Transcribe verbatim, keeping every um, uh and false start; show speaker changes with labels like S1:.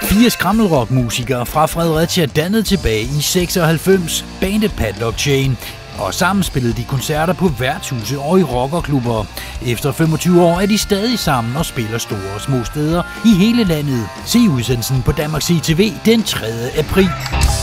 S1: Fire skrammelrockmusikere fra Fredericia dannede tilbage i seksoghalvfems bandet Padlock Chain, og sammen spillede de koncerter på værtshuse og i rockerklubber. Efter femogtyve år er de stadig sammen og spiller store og små steder i hele landet. Se udsendelsen på Danmarks C T V den tredje april.